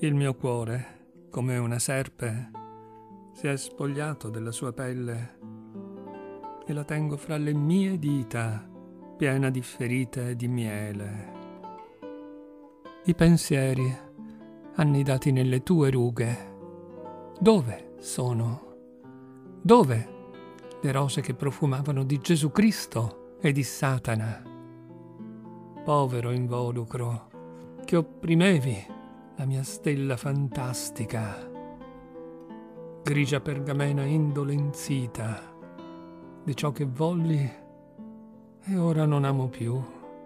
Il mio cuore, come una serpe, si è spogliato della sua pelle e la tengo fra le mie dita, piena di ferite e di miele. I pensieri annidati nelle tue rughe, dove sono? Dove le rose che profumavano di Gesù Cristo e di Satana? Povero involucro, che opprimevi la mia stella fantastica, grigia pergamena indolenzita di ciò che volli e ora non amo più.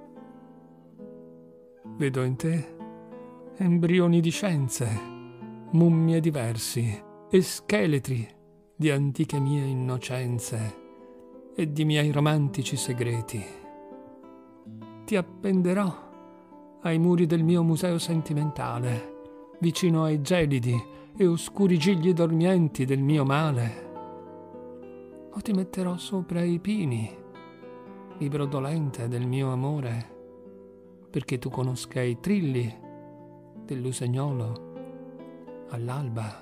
Vedo in te embrioni di scienze, mummie di versi e scheletri di antiche mie innocenze e di miei romantici segreti. Ti appenderò ai muri del mio museo sentimentale, vicino ai gelidi e oscuri gigli dormienti del mio male. O ti metterò sopra i pini, libro dolente del mio amore, perché tu conosca i trilli dell'usagnolo all'alba.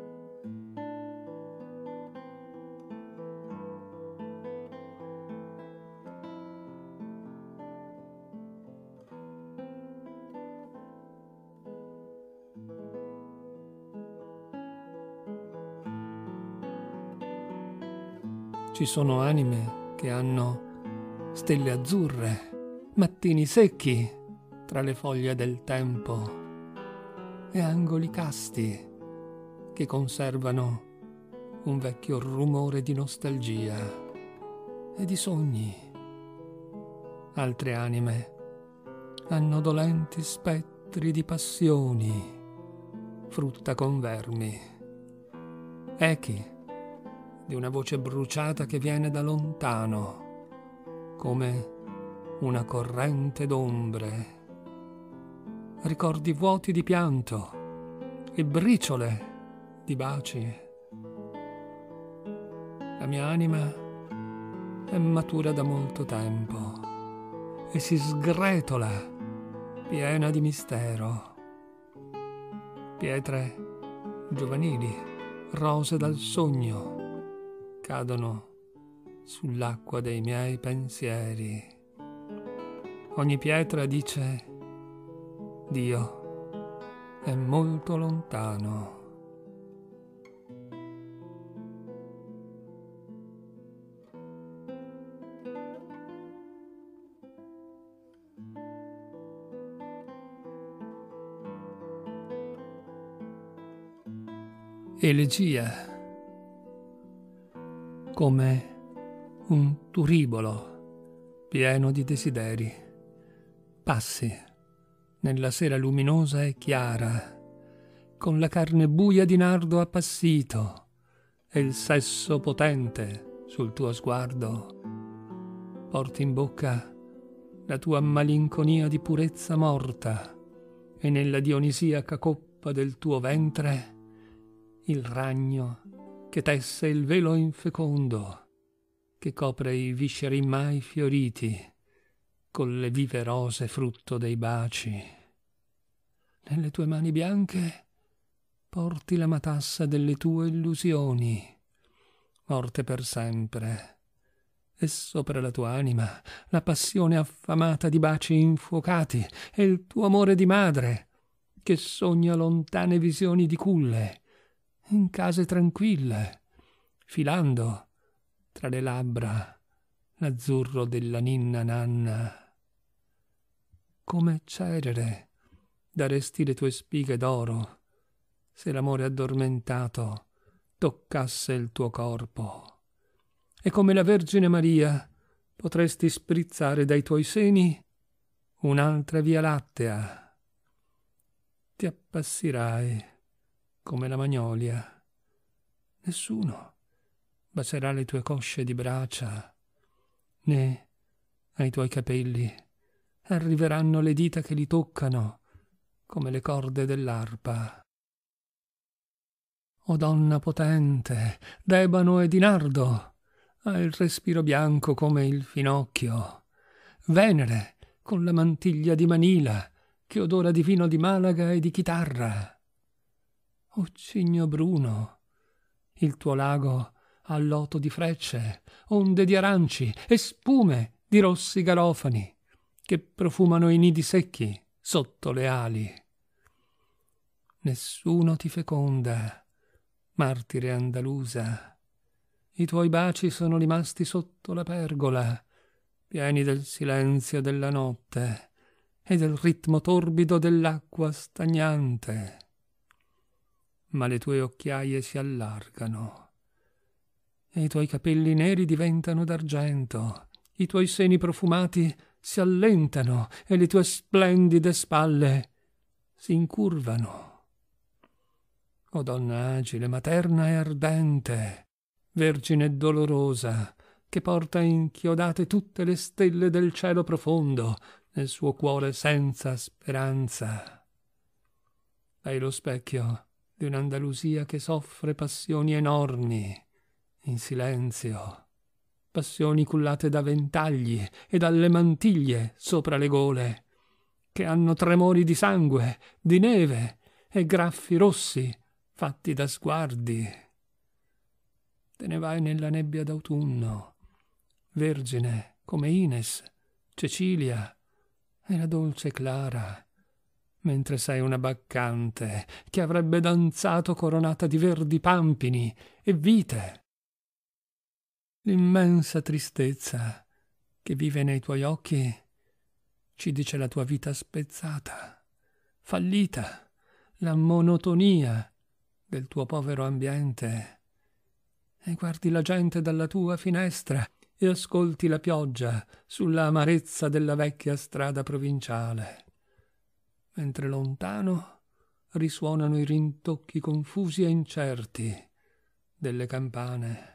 Ci sono anime che hanno stelle azzurre, mattini secchi tra le foglie del tempo e angoli casti che conservano un vecchio rumore di nostalgia e di sogni. Altre anime hanno dolenti spettri di passioni, frutta con vermi, echi di una voce bruciata che viene da lontano, come una corrente d'ombre, ricordi vuoti di pianto e briciole di baci. La mia anima è matura da molto tempo e si sgretola, piena di mistero. Pietre giovanili, rose dal sogno, cadono sull'acqua dei miei pensieri. Ogni pietra dice: Dio è molto lontano. Elegia, come un turibolo pieno di desideri. Passi nella sera luminosa e chiara, con la carne buia di nardo appassito e il sesso potente sul tuo sguardo. Porti in bocca la tua malinconia di purezza morta e nella dionisiaca coppa del tuo ventre il ragno che tesse il velo infecondo, che copre i visceri mai fioriti con le vive rose frutto dei baci. Nelle tue mani bianche porti la matassa delle tue illusioni, morte per sempre, e sopra la tua anima la passione affamata di baci infuocati e il tuo amore di madre, che sogna lontane visioni di culle, in case tranquille, filando tra le labbra l'azzurro della ninna nanna. Come cerere daresti le tue spighe d'oro se l'amore addormentato toccasse il tuo corpo, e come la Vergine Maria potresti sprizzare dai tuoi seni un'altra via lattea. Ti appassirai come la magnolia. Nessuno bacerà le tue cosce di bracia, né ai tuoi capelli arriveranno le dita che li toccano come le corde dell'arpa. O donna potente, d'ebano e di nardo, ha il respiro bianco come il finocchio. Venere, con la mantiglia di Manila, che odora di vino di Malaga e di chitarra. O cigno bruno, il tuo lago ha loto di frecce, onde di aranci e spume di rossi garofani che profumano i nidi secchi sotto le ali. Nessuno ti feconda, martire andalusa. I tuoi baci sono rimasti sotto la pergola, pieni del silenzio della notte e del ritmo torbido dell'acqua stagnante. Ma le tue occhiaie si allargano e i tuoi capelli neri diventano d'argento, i tuoi seni profumati si allentano e le tue splendide spalle si incurvano. O donna agile, materna e ardente, vergine dolorosa, che porta inchiodate tutte le stelle del cielo profondo nel suo cuore senza speranza. Hai lo specchio di un'Andalusia che soffre passioni enormi, in silenzio, passioni cullate da ventagli e dalle mantiglie sopra le gole, che hanno tremori di sangue, di neve e graffi rossi fatti da sguardi. Te ne vai nella nebbia d'autunno, vergine come Ines, Cecilia e la dolce Clara, mentre sei una baccante che avrebbe danzato coronata di verdi pampini e vite. L'immensa tristezza che vive nei tuoi occhi ci dice la tua vita spezzata, fallita, la monotonia del tuo povero ambiente. E guardi la gente dalla tua finestra e ascolti la pioggia sulla amarezza della vecchia strada provinciale, mentre lontano risuonano i rintocchi confusi e incerti delle campane.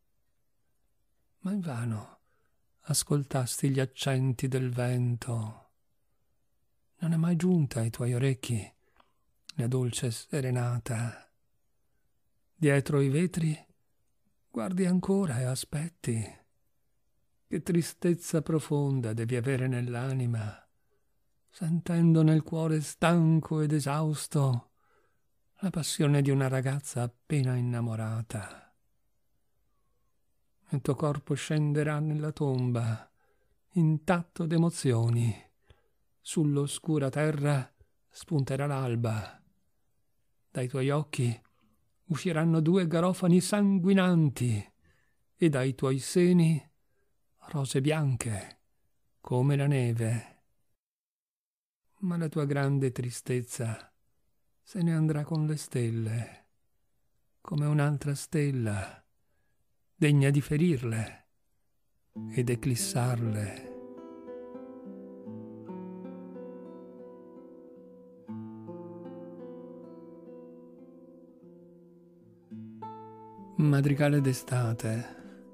Ma invano ascoltasti gli accenti del vento. Non è mai giunta ai tuoi orecchi la dolce serenata. Dietro i vetri guardi ancora e aspetti. Che tristezza profonda devi avere nell'anima, sentendo nel cuore stanco ed esausto la passione di una ragazza appena innamorata. Il tuo corpo scenderà nella tomba, intatto d'emozioni. Sull'oscura terra spunterà l'alba. Dai tuoi occhi usciranno 2 garofani sanguinanti e dai tuoi seni rose bianche come la neve. Ma la tua grande tristezza se ne andrà con le stelle, come un'altra stella, degna di ferirle ed eclissarle. Madrigale d'estate,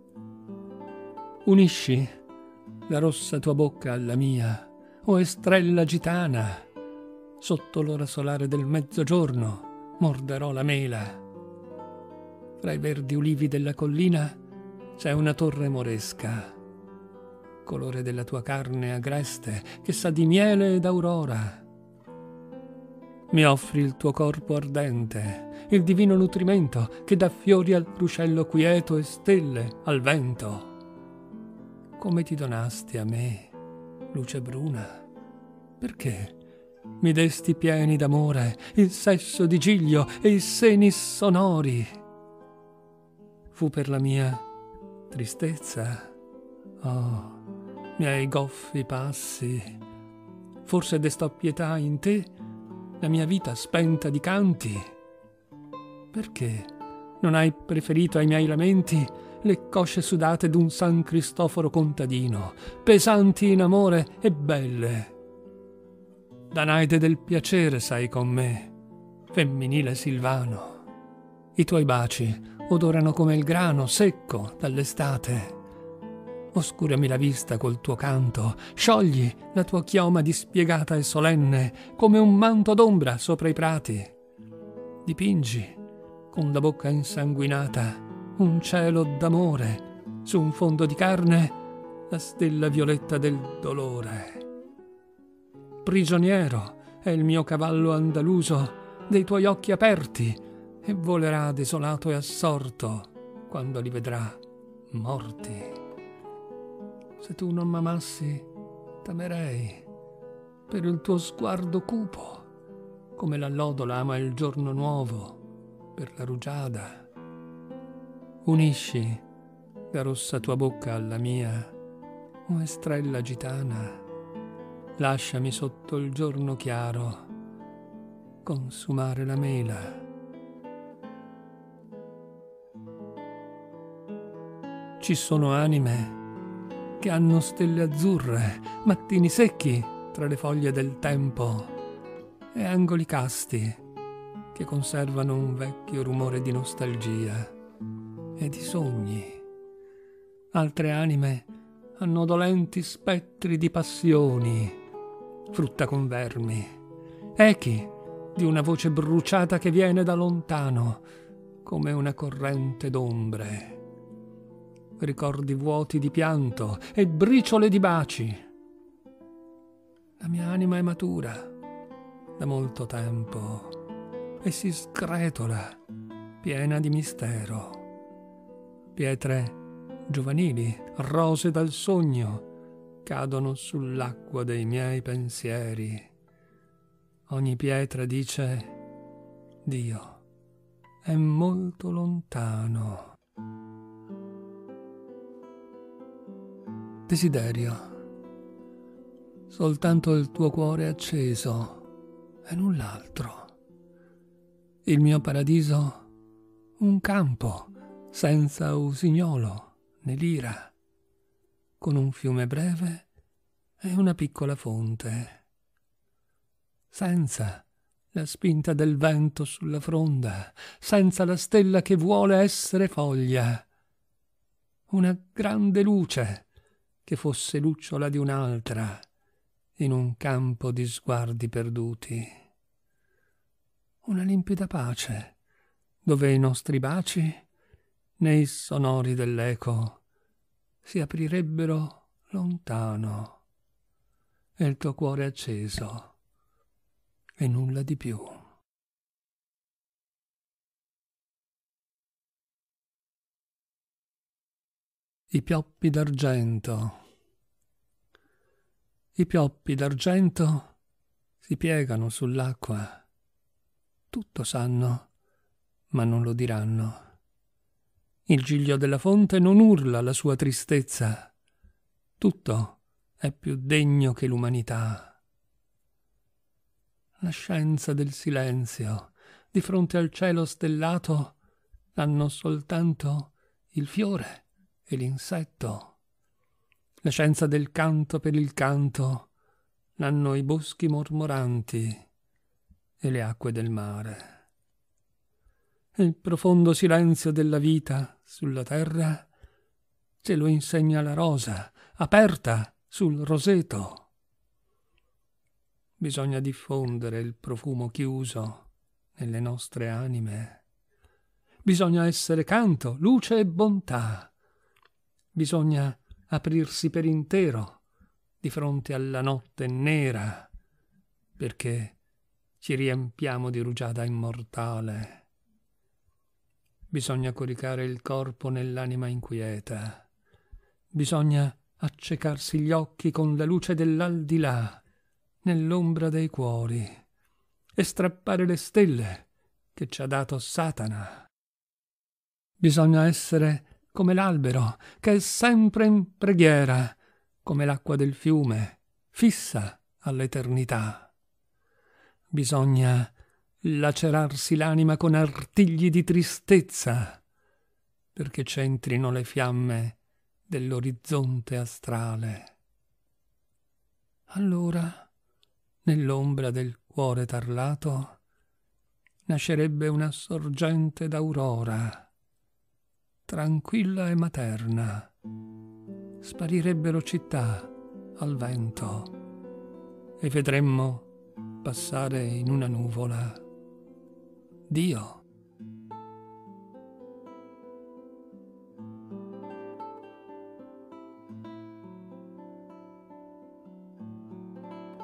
unisci la rossa tua bocca alla mia, o estrella gitana. Sotto l'ora solare del mezzogiorno morderò la mela. Fra i verdi ulivi della collina c'è una torre moresca, colore della tua carne agreste che sa di miele ed aurora. Mi offri il tuo corpo ardente, il divino nutrimento che dà fiori al ruscello quieto e stelle al vento. Come ti donasti a me, luce bruna? Perché mi desti pieni d'amore il sesso di Giglio e i seni sonori? Fu per la mia tristezza, oh, miei goffi passi. Forse destò pietà in te la mia vita spenta di canti. Perché non hai preferito ai miei lamenti le cosce sudate d'un San Cristoforo contadino, pesanti in amore e belle? Danaide del piacere sei con me, femminile Silvano. I tuoi baci odorano come il grano secco dall'estate. Oscurami la vista col tuo canto, sciogli la tua chioma dispiegata e solenne come un manto d'ombra sopra i prati. Dipingi con la bocca insanguinata un cielo d'amore su un fondo di carne, la stella violetta del dolore. Prigioniero è il mio cavallo andaluso dei tuoi occhi aperti e volerà desolato e assorto quando li vedrà morti. Se tu non m'amassi, temerei per il tuo sguardo cupo, come l'allodola ama il giorno nuovo per la rugiada. Unisci la rossa tua bocca alla mia, o estrella gitana, lasciami sotto il giorno chiaro consumare la mela. Ci sono anime che hanno stelle azzurre, mattini secchi tra le foglie del tempo e angoli casti che conservano un vecchio rumore di nostalgia e di sogni. Altre anime hanno dolenti spettri di passioni, frutta con vermi, echi di una voce bruciata che viene da lontano come una corrente d'ombre. Ricordi vuoti di pianto e briciole di baci. La mia anima è matura da molto tempo e si sgretola, piena di mistero. Pietre giovanili, rose dal sogno, cadono sull'acqua dei miei pensieri. Ogni pietra dice: Dio è molto lontano. Desiderio soltanto il tuo cuore acceso e null'altro. Il mio paradiso, un campo senza usignolo né lira, con un fiume breve e una piccola fonte, senza la spinta del vento sulla fronda, senza la stella che vuole essere foglia, una grande luce che fosse lucciola di un'altra in un campo di sguardi perduti, una limpida pace dove i nostri baci nei sonori dell'eco si aprirebbero lontano e il tuo cuore acceso e nulla di più. I pioppi d'argento. I pioppi d'argento si piegano sull'acqua. Tutto sanno, ma non lo diranno. Il giglio della fonte non urla la sua tristezza. Tutto è più degno che l'umanità. La scienza del silenzio, di fronte al cielo stellato, hanno soltanto il fiore e l'insetto. La scienza del canto per il canto l'hanno i boschi mormoranti e le acque del mare. Il profondo silenzio della vita sulla terra ce lo insegna la rosa, aperta sul roseto. Bisogna diffondere il profumo chiuso nelle nostre anime. Bisogna essere canto, luce e bontà. Bisogna aprirsi per intero di fronte alla notte nera, perché ci riempiamo di rugiada immortale. Bisogna coricare il corpo nell'anima inquieta. Bisogna accecarsi gli occhi con la luce dell'aldilà, nell'ombra dei cuori, e strappare le stelle che ci ha dato Satana. Bisogna essere come l'albero che è sempre in preghiera, come l'acqua del fiume, fissa all'eternità. Bisogna lacerarsi l'anima con artigli di tristezza, perché c'entrino le fiamme dell'orizzonte astrale. Allora, nell'ombra del cuore tarlato, nascerebbe una sorgente d'aurora, tranquilla e materna. Sparirebbero città al vento e vedremmo passare in una nuvola Dio.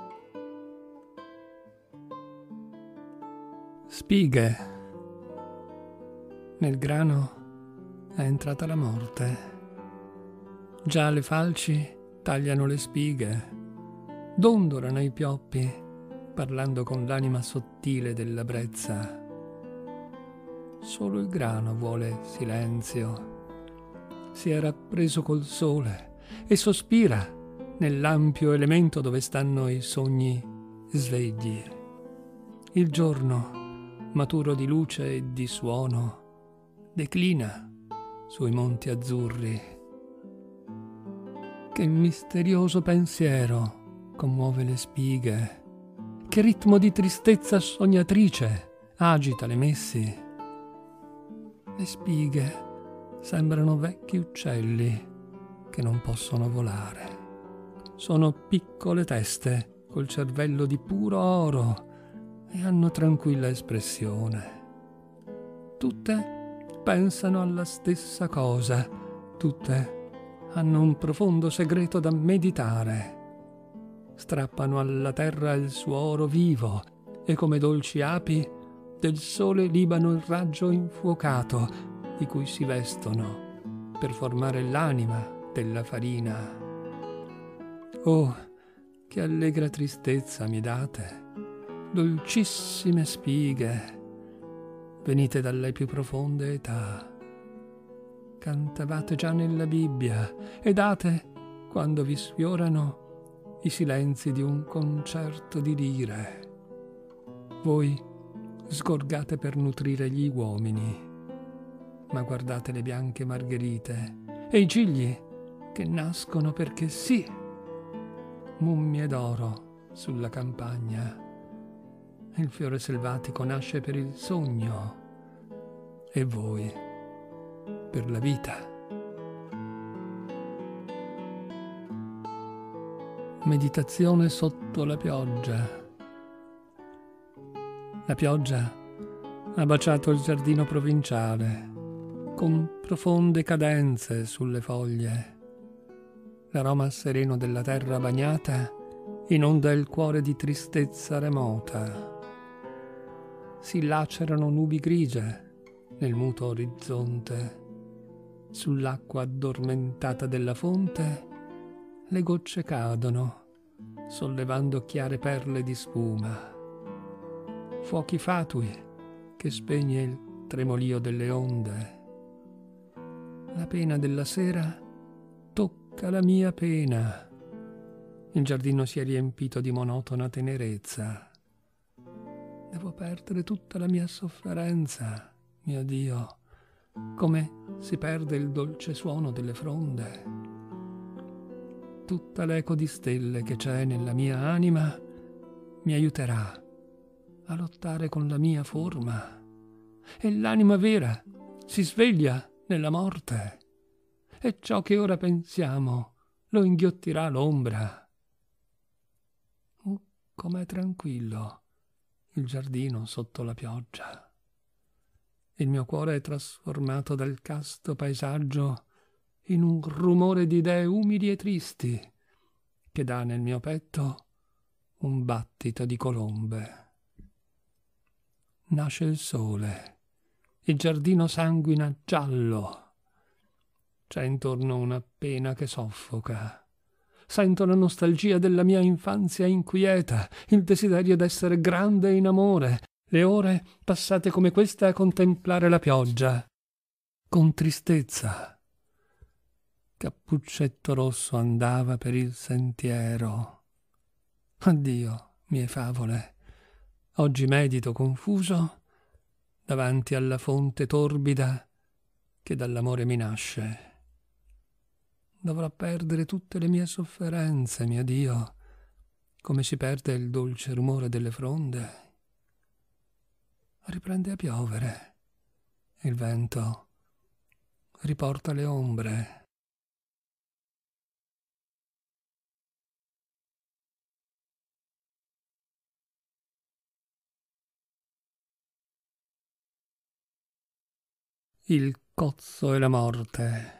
Spighe Nel grano è entrata la morte. Già le falci tagliano le spighe, dondolano i pioppi, parlando con l'anima sottile della brezza. Solo il grano vuole silenzio. Si era preso col sole e sospira nell'ampio elemento dove stanno i sogni svegli. Il giorno, maturo di luce e di suono, declina sui monti azzurri. Che misterioso pensiero commuove le spighe, che ritmo di tristezza sognatrice agita le messi. Le spighe sembrano vecchi uccelli che non possono volare. Sono piccole teste col cervello di puro oro e hanno tranquilla espressione. Tutte pensano alla stessa cosa, tutte hanno un profondo segreto da meditare. Strappano alla terra il suo oro vivo e come dolci api del sole libano il raggio infuocato di cui si vestono per formare l'anima della farina. Oh, che allegra tristezza mi date, dolcissime spighe, venite dalle più profonde età. Cantavate già nella Bibbia e date, quando vi sfiorano, i silenzi di un concerto di lire. Voi sgorgate per nutrire gli uomini, ma guardate le bianche margherite e i gigli che nascono perché sì, mummie d'oro sulla campagna. Il fiore selvatico nasce per il sogno e voi per la vita. Meditazione sotto la pioggia. La pioggia ha baciato il giardino provinciale con profonde cadenze sulle foglie. L'aroma sereno della terra bagnata inonda il cuore di tristezza remota. Si lacerano nubi grigie nel muto orizzonte. Sull'acqua addormentata della fonte le gocce cadono, sollevando chiare perle di spuma. Fuochi fatui che spegne il tremolio delle onde. La pena della sera tocca la mia pena. Il giardino si è riempito di monotona tenerezza. Devo perdere tutta la mia sofferenza, mio Dio, come si perde il dolce suono delle fronde. Tutta l'eco di stelle che c'è nella mia anima mi aiuterà a lottare con la mia forma, e l'anima vera si sveglia nella morte, e ciò che ora pensiamo lo inghiottirà l'ombra. Com'è tranquillo il giardino sotto la pioggia. Il mio cuore è trasformato dal casto paesaggio in un rumore di idee umili e tristi che dà nel mio petto un battito di colombe. Nasce il sole, il giardino sanguina giallo. C'è intorno una pena che soffoca. Sento la nostalgia della mia infanzia inquieta, il desiderio d'essere grande in amore, le ore passate come queste a contemplare la pioggia, con tristezza. Cappuccetto Rosso andava per il sentiero. Addio, mie favole. Oggi medito confuso davanti alla fonte torbida che dall'amore mi nasce. Dovrò perdere tutte le mie sofferenze, mio Dio, come si perde il dolce rumore delle fronde. Riprende a piovere. Il vento riporta le ombre. Il cozzo e la morte.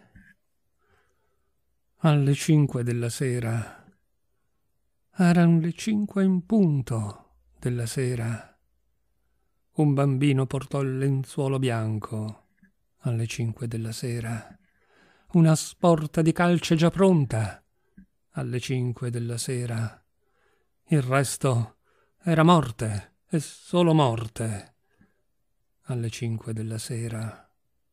Alle 5 della sera. Eran le 5 in punto della sera. Un bambino portò il lenzuolo bianco alle 5 della sera. Una sporta di calce già pronta, alle 5 della sera. Il resto era morte e solo morte, alle 5 della sera.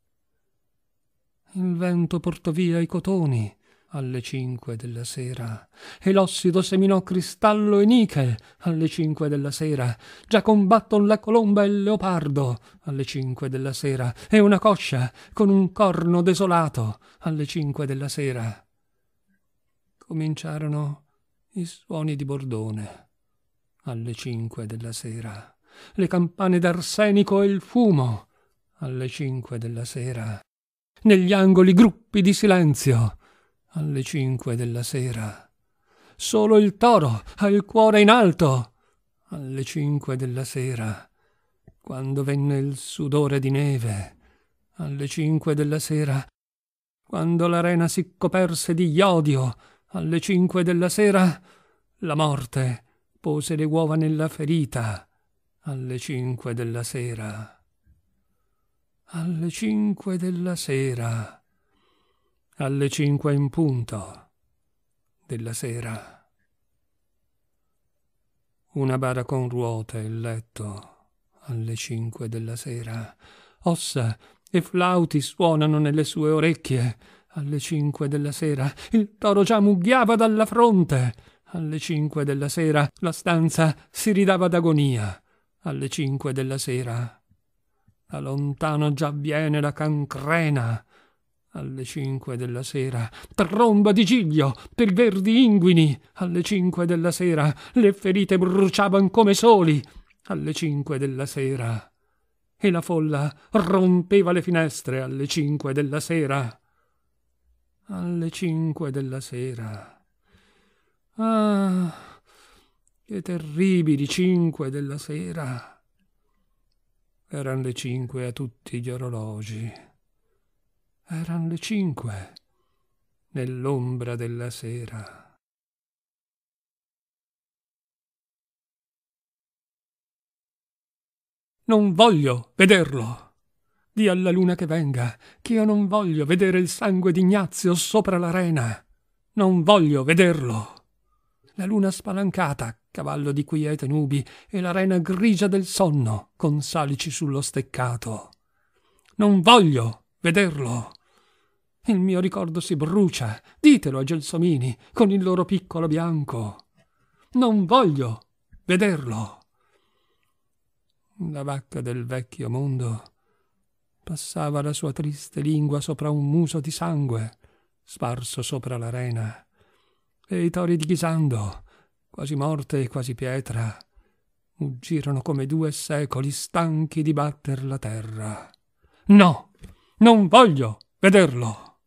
Il vento portò via i cotoni, alle 5 della sera, e l'ossido seminò cristallo e nichel, alle 5 della sera. Già combatton la colomba e il leopardo, alle 5 della sera, e una coscia con un corno desolato, alle 5 della sera. Cominciarono i suoni di bordone, alle 5 della sera, le campane d'arsenico e il fumo, alle 5 della sera. Negli angoli gruppi di silenzio, alle 5 della sera. Solo il toro ha il cuore in alto, alle 5 della sera. Quando venne il sudore di neve, alle 5 della sera. Quando l'arena si coperse di iodio, alle 5 della sera, la morte pose le uova nella ferita, alle 5 della sera. Alle 5 della sera, alle 5 in punto della sera. Una bara con ruote e letto, alle 5 della sera. Ossa e flauti suonano nelle sue orecchie, alle 5 della sera. Il toro già mugghiava dalla fronte, alle 5 della sera. La stanza si ridava d'agonia, alle 5 della sera. Da lontano già viene la cancrena, alle 5 della sera. Tromba di giglio per i verdi inguini, alle 5 della sera. Le ferite bruciavan come soli, alle 5 della sera. E la folla rompeva le finestre, alle 5 della sera. Alle 5 della sera. Ah, che terribili 5 della sera. Eran le 5 a tutti gli orologi. Eran le 5 nell'ombra della sera. Non voglio vederlo. Dì alla luna che venga, che io non voglio vedere il sangue d'Ignazio sopra l'arena. Non voglio vederlo. La luna spalancata, cavallo di quiete nubi, e l'arena grigia del sonno, con salici sullo steccato. Non voglio vederlo. Il mio ricordo si brucia, ditelo ai gelsomini, con il loro piccolo bianco. Non voglio vederlo. La vacca del vecchio mondo passava la sua triste lingua sopra un muso di sangue, sparso sopra l'arena, e i tori di Ghisando, quasi morte e quasi pietra, muggirono come 2 secoli stanchi di batter la terra. No, non voglio vederlo.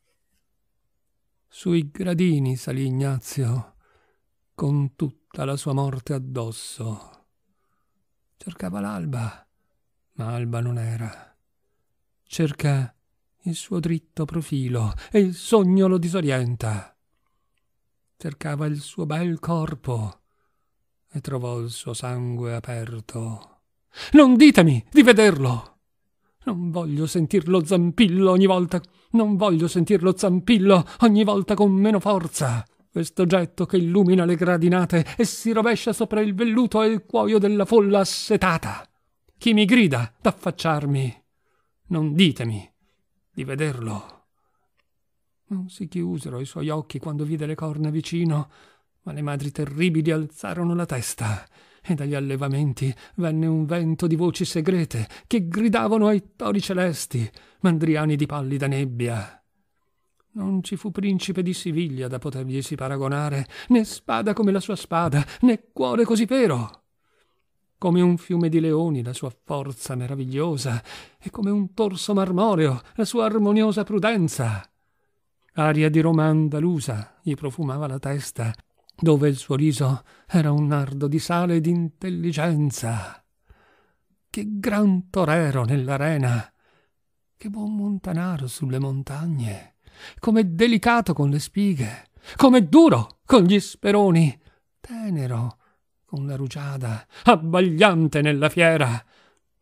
Sui gradini salì Ignazio, con tutta la sua morte addosso. Cercava l'alba, ma alba non era. Cerca il suo dritto profilo e il sogno lo disorienta. Cercava il suo bel corpo e trovò il suo sangue aperto. Non ditemi di vederlo! Non voglio sentirlo zampillo ogni volta. Non voglio sentirlo zampillo ogni volta con meno forza. Questo getto che illumina le gradinate e si rovescia sopra il velluto e il cuoio della folla assetata. Chi mi grida d'affacciarmi? Non ditemi di vederlo. Non si chiusero i suoi occhi quando vide le corna vicino, ma le madri terribili alzarono la testa e dagli allevamenti venne un vento di voci segrete che gridavano ai tori celesti, mandriani di pallida nebbia. Non ci fu principe di Siviglia da poterglisi paragonare, né spada come la sua spada, né cuore così vero. Come un fiume di leoni la sua forza meravigliosa, e come un torso marmoreo la sua armoniosa prudenza. Aria di Roma andalusa gli profumava la testa, dove il suo riso era un nardo di sale e di intelligenza. Che gran torero nell'arena, che buon montanaro sulle montagne, come delicato con le spighe, come duro con gli speroni, tenero con la rugiada, abbagliante nella fiera,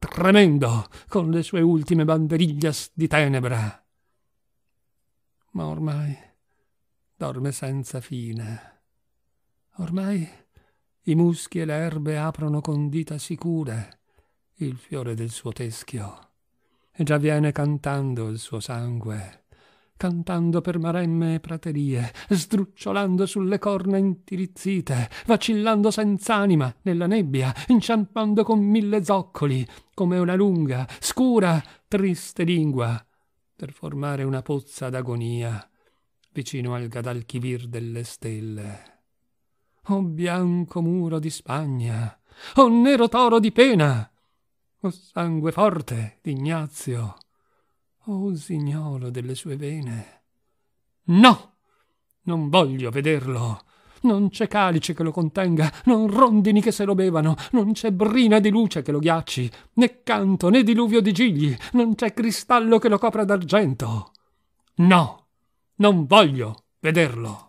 tremendo, con le sue ultime banderillas di tenebra. Ma ormai dorme senza fine. Ormai i muschi e le erbe aprono con dita sicure il fiore del suo teschio, e già viene cantando il suo sangue, cantando per maremme e praterie, sdrucciolando sulle corna intirizzite, vacillando senz'anima nella nebbia, inciampando con 1000 zoccoli, come una lunga, scura, triste lingua, per formare una pozza d'agonia vicino al Gadalquivir delle stelle. O bianco muro di Spagna, o nero toro di pena, o sangue forte d'Ignazio, o usignolo delle sue vene. No! Non voglio vederlo! Non c'è calice che lo contenga, non rondini che se lo bevano, non c'è brina di luce che lo ghiacci, né canto né diluvio di gigli, non c'è cristallo che lo copra d'argento. No! Non voglio vederlo!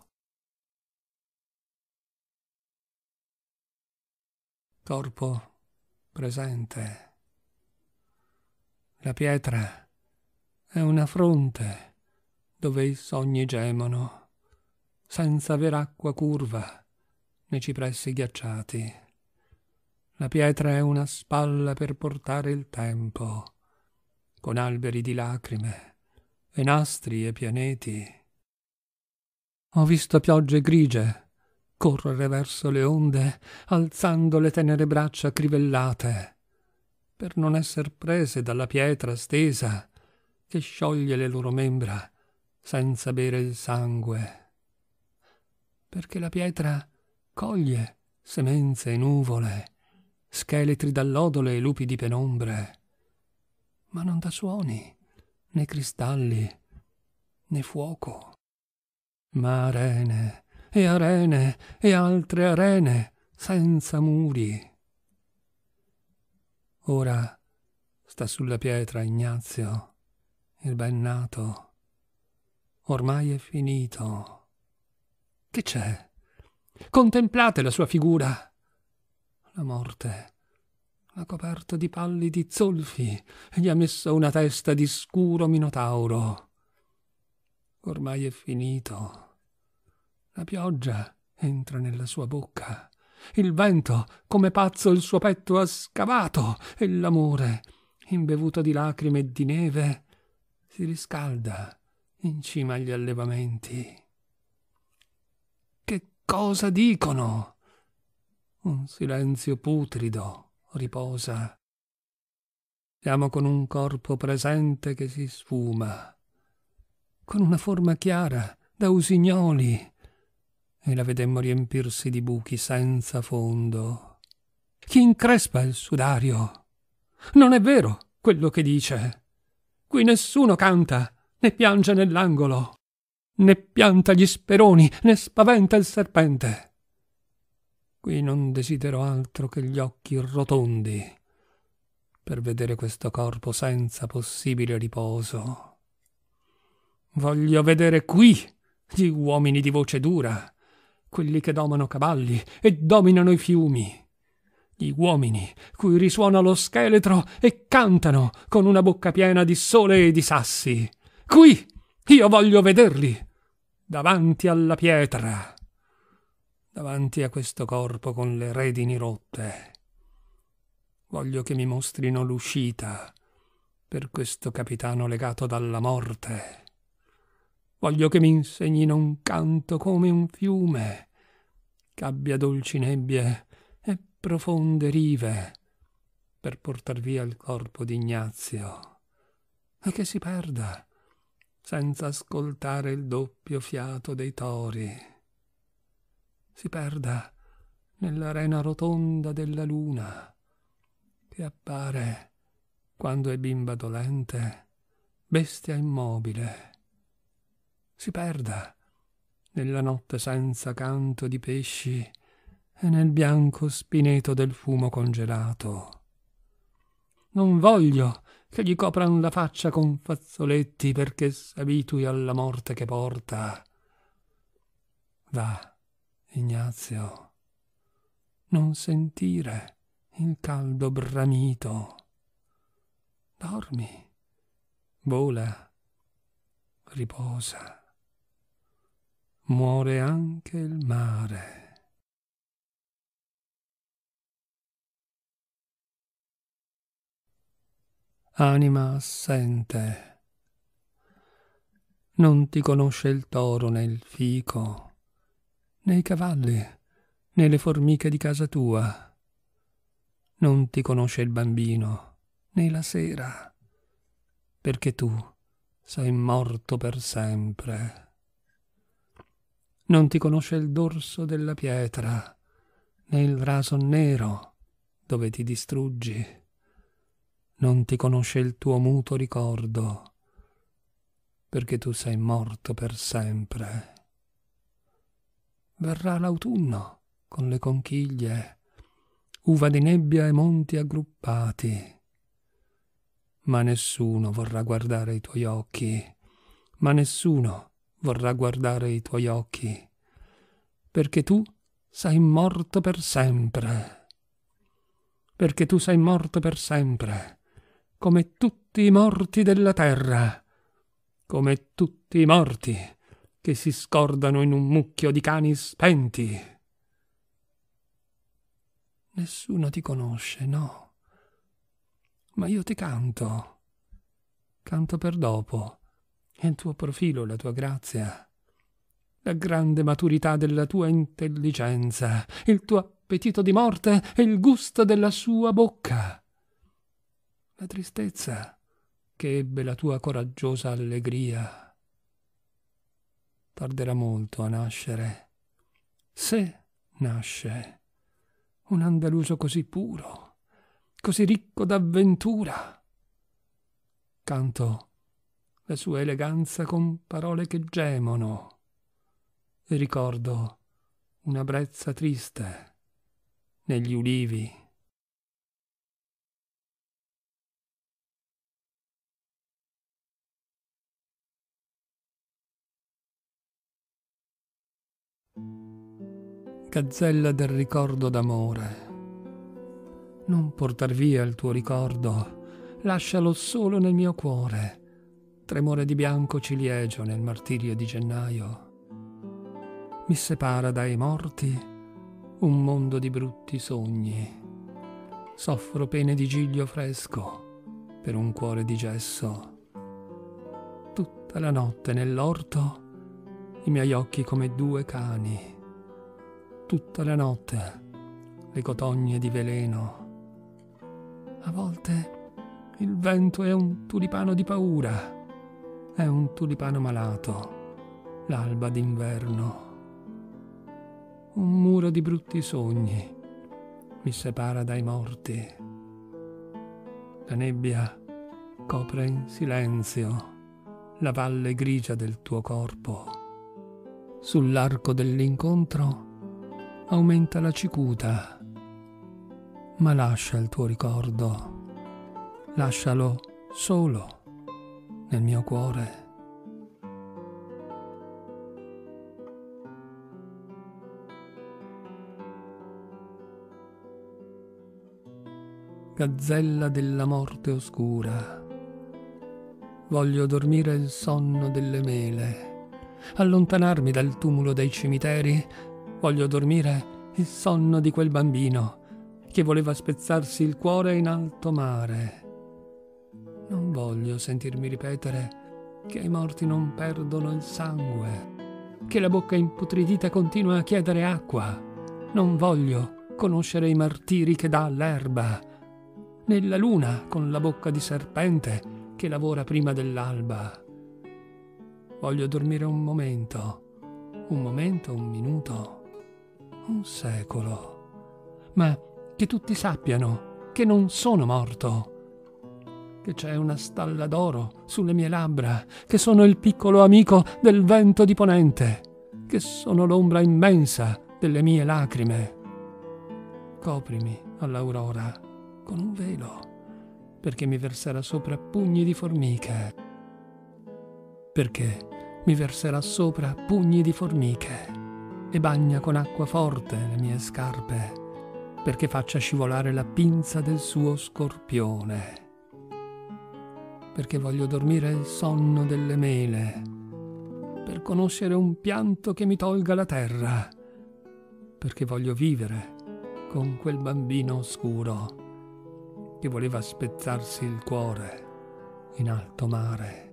Corpo presente. La pietra è una fronte dove i sogni gemono, senza aver acqua curva nei cipressi ghiacciati. La pietra è una spalla per portare il tempo, con alberi di lacrime, e nastri e pianeti. Ho visto piogge grigie correre verso le onde, alzando le tenere braccia crivellate, per non esser prese dalla pietra stesa che scioglie le loro membra senza bere il sangue. Perché la pietra coglie semenze e nuvole, scheletri dall'odole e lupi di penombre, ma non dà suoni, né cristalli, né fuoco, ma arene e arene e altre arene senza muri. Ora sta sulla pietra Ignazio, il ben nato. Ormai è finito. Che c'è? Contemplate la sua figura. La morte l'ha coperto di pallidi zolfi e gli ha messo una testa di scuro minotauro. Ormai è finito. La pioggia entra nella sua bocca, il vento come pazzo il suo petto ha scavato e l'amore, imbevuto di lacrime e di neve, si riscalda in cima agli allevamenti. Che cosa dicono? Un silenzio putrido riposa. Siamo con un corpo presente che si sfuma, con una forma chiara da usignoli, e la vedemmo riempirsi di buchi senza fondo. Chi increspa il sudario? Non è vero quello che dice. Qui nessuno canta, né piange nell'angolo, né pianta gli speroni, né spaventa il serpente. Qui non desidero altro che gli occhi rotondi per vedere questo corpo senza possibile riposo. Voglio vedere qui gli uomini di voce dura, quelli che domano cavalli e dominano i fiumi, gli uomini cui risuona lo scheletro e cantano con una bocca piena di sole e di sassi. Qui io voglio vederli, davanti alla pietra, davanti a questo corpo con le redini rotte. Voglio che mi mostrino l'uscita per questo capitano legato dalla morte. Voglio che mi insegnino un canto come un fiume, che abbia dolci nebbie e profonde rive, per portar via il corpo di Ignazio, e che si perda senza ascoltare il doppio fiato dei tori. Si perda nell'arena rotonda della luna, che appare, quando è bimba dolente, bestia immobile. Si perda nella notte senza canto di pesci e nel bianco spineto del fumo congelato. Non voglio che gli copran la faccia con fazzoletti perché s'abitui alla morte che porta. Va, Ignazio, non sentire il caldo bramito. dormi, vola, riposa. Muore anche il mare. Anima assente, non ti conosce il toro né il fico, né i cavalli, né le formiche di casa tua. Non ti conosce il bambino, né la sera, perché tu sei morto per sempre. Non ti conosce il dorso della pietra, né il raso nero dove ti distruggi. Non ti conosce il tuo muto ricordo, perché tu sei morto per sempre. Verrà l'autunno con le conchiglie, uva di nebbia e monti aggruppati. Ma nessuno vorrà guardare i tuoi occhi, ma nessuno vorrà guardare i tuoi occhi, perché tu sei morto per sempre. Perché tu sei morto per sempre, come tutti i morti della terra, come tutti i morti che si scordano in un mucchio di cani spenti. Nessuno ti conosce, no, ma io ti canto per dopo, il tuo profilo, la tua grazia, la grande maturità della tua intelligenza, il tuo appetito di morte e il gusto della sua bocca. La tristezza che ebbe la tua coraggiosa allegria. Tarderà molto a nascere, se nasce, un andaluso così puro, così ricco d'avventura. Canto la sua eleganza con parole che gemono e ricordo una brezza triste negli ulivi. Gazzella del ricordo d'amore, non portar via il tuo ricordo, lascialo solo nel mio cuore, tremore di bianco ciliegio nel martirio di gennaio. Mi separa dai morti un mondo di brutti sogni, soffro pene di giglio fresco per un cuore di gesso. Tutta la notte nell'orto i miei occhi come due cani, tutta la notte le cotogne di veleno. A volte il vento è un tulipano di paura, è un tulipano malato, l'alba d'inverno. Un muro di brutti sogni mi separa dai morti. La nebbia copre in silenzio la valle grigia del tuo corpo. Sull'arco dell'incontro aumenta la cicuta, ma lascia il tuo ricordo, lascialo solo nel mio cuore. Gazzella della morte oscura, voglio dormire il sonno delle mele, allontanarmi dal tumulo dei cimiteri. Voglio dormire il sonno di quel bambino che voleva spezzarsi il cuore in alto mare. Non voglio sentirmi ripetere che i morti non perdono il sangue, che la bocca imputridita continua a chiedere acqua. Non voglio conoscere i martiri che dà l'erba, né la luna con la bocca di serpente che lavora prima dell'alba. Voglio dormire un momento, un minuto, un secolo, ma che tutti sappiano che non sono morto, che c'è una stalla d'oro sulle mie labbra, che sono il piccolo amico del vento di ponente, che sono l'ombra immensa delle mie lacrime. Coprimi all'aurora con un velo, perché mi verserà sopra pugni di formiche, perché mi verserà sopra pugni di formiche. E bagna con acqua forte le mie scarpe, perché faccia scivolare la pinza del suo scorpione. perché voglio dormire il sonno delle mele, per conoscere un pianto che mi tolga la terra, perché voglio vivere con quel bambino oscuro che voleva spezzarsi il cuore in alto mare.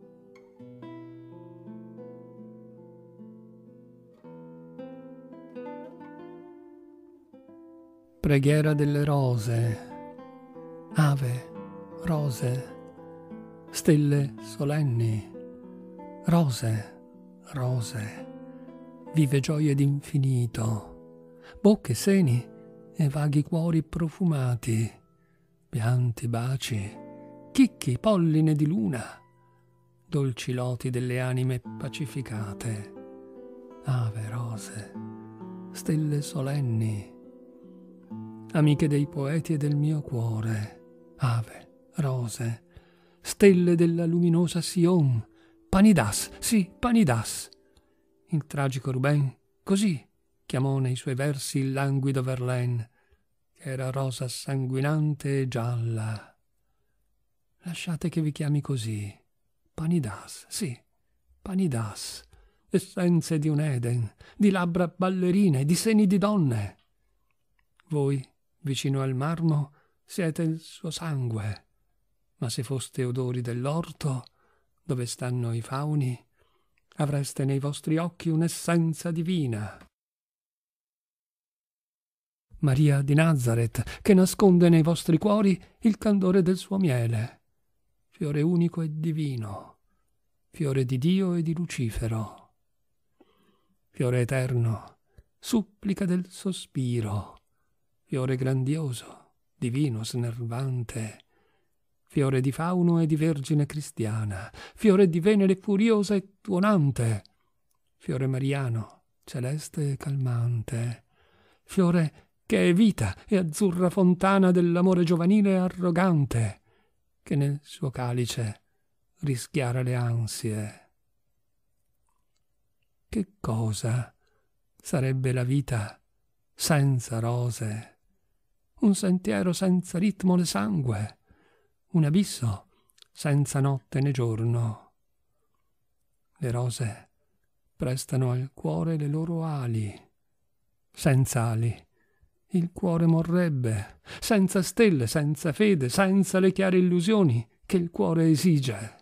Preghiera delle rose, ave, rose, stelle solenni, rose, rose, vive gioie d'infinito, bocche, seni e vaghi cuori profumati, pianti, baci, chicchi, polline di luna, dolci loti delle anime pacificate, ave, rose, stelle solenni, amiche dei poeti e del mio cuore, ave, rose, stelle della luminosa Sion, Panidas, sì, Panidas. Il tragico Ruben così chiamò nei suoi versi il languido Verlaine, che era rosa sanguinante e gialla. Lasciate che vi chiami così, Panidas, sì, Panidas, essenze di un Eden, di labbra ballerine, di seni di donne. Voi, vicino al marmo, siete il suo sangue, ma se foste odori dell'orto, dove stanno i fauni, avreste nei vostri occhi un'essenza divina. Maria di Nazaret, che nasconde nei vostri cuori il candore del suo miele, fiore unico e divino, fiore di Dio e di Lucifero, fiore eterno, supplica del sospiro, fiore grandioso, divino, snervante, fiore di fauno e di vergine cristiana, fiore di Venere furiosa e tuonante, fiore mariano, celeste e calmante, fiore che è vita e azzurra fontana dell'amore giovanile e arrogante, che nel suo calice rischiara le ansie. Che cosa sarebbe la vita senza rose? Un sentiero senza ritmo né sangue, un abisso senza notte né giorno. Le rose prestano al cuore le loro ali. Senza ali il cuore morrebbe, senza stelle, senza fede, senza le chiare illusioni che il cuore esige.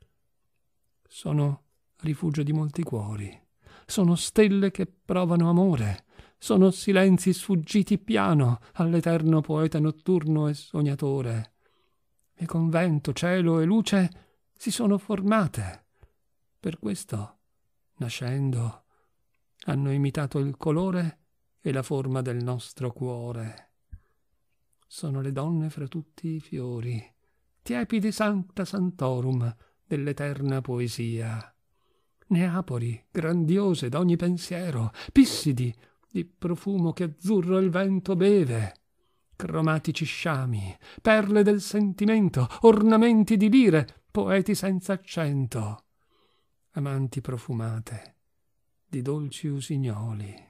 Sono rifugio di molti cuori, sono stelle che provano amore, sono silenzi sfuggiti piano all'eterno poeta notturno e sognatore. E con vento, cielo e luce si sono formate. Per questo, nascendo, hanno imitato il colore e la forma del nostro cuore. Sono le donne fra tutti i fiori, tiepidi sancta santorum dell'eterna poesia. Neapoli, grandiose d'ogni pensiero, pissidi di profumo che azzurro il vento beve, cromatici sciami, perle del sentimento, ornamenti di lire, poeti senza accento, amanti profumate di dolci usignoli.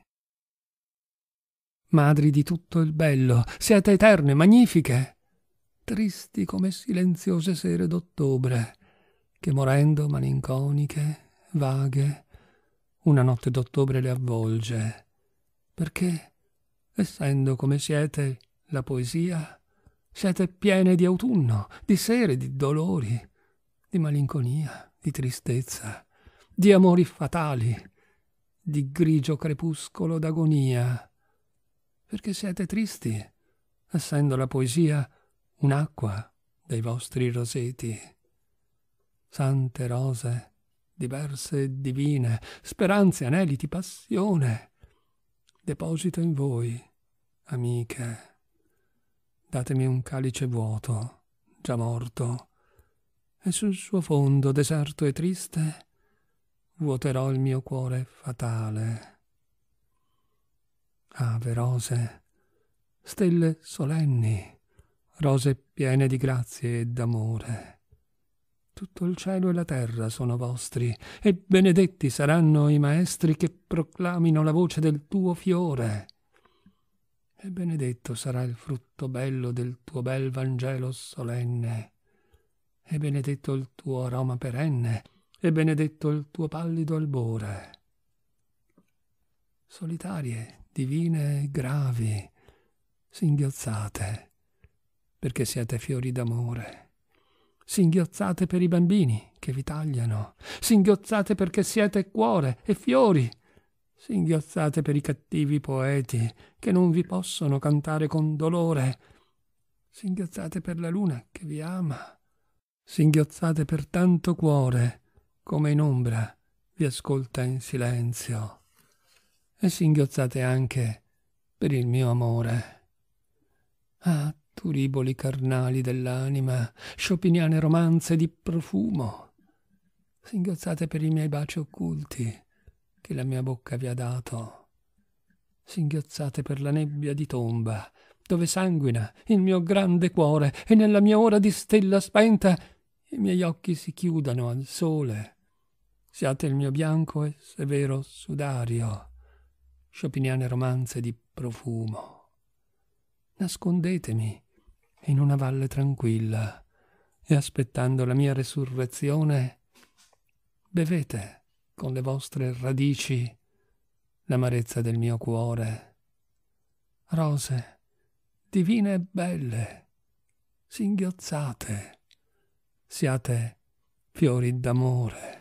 Madri di tutto il bello, siete eterne, magnifiche, tristi come silenziose sere d'ottobre, che morendo malinconiche, vaghe, una notte d'ottobre le avvolge, perché, essendo come siete la poesia, siete piene di autunno, di sere, di dolori, di malinconia, di tristezza, di amori fatali, di grigio crepuscolo d'agonia, perché siete tristi, essendo la poesia un'acqua dei vostri roseti. Sante rose, diverse e divine, speranze, aneliti, passione, deposito in voi, amiche. Datemi un calice vuoto, già morto, e sul suo fondo deserto e triste vuoterò il mio cuore fatale. Ave rose, stelle solenni, rose piene di grazie e d'amore. Tutto il cielo e la terra sono vostri, e benedetti saranno i maestri che proclamino la voce del tuo fiore. E benedetto sarà il frutto bello del tuo bel Vangelo solenne, è benedetto il tuo aroma perenne, è benedetto il tuo pallido albore. Solitarie, divine e gravi, singhiozzate, perché siete fiori d'amore. Singhiozzate per i bambini che vi tagliano, singhiozzate perché siete cuore e fiori, singhiozzate per i cattivi poeti che non vi possono cantare con dolore, singhiozzate per la luna che vi ama, singhiozzate per tanto cuore come in ombra vi ascolta in silenzio, e singhiozzate anche per il mio amore. Ah, turiboli carnali dell'anima, sciopiniane romanze di profumo, singhiozzate per i miei baci occulti che la mia bocca vi ha dato, singhiozzate per la nebbia di tomba dove sanguina il mio grande cuore e nella mia ora di stella spenta i miei occhi si chiudano al sole. Siate il mio bianco e severo sudario, sciopiniane romanze di profumo. Nascondetemi in una valle tranquilla e aspettando la mia resurrezione bevete con le vostre radici l'amarezza del mio cuore. Rose divine e belle, singhiozzate, siate fiori d'amore.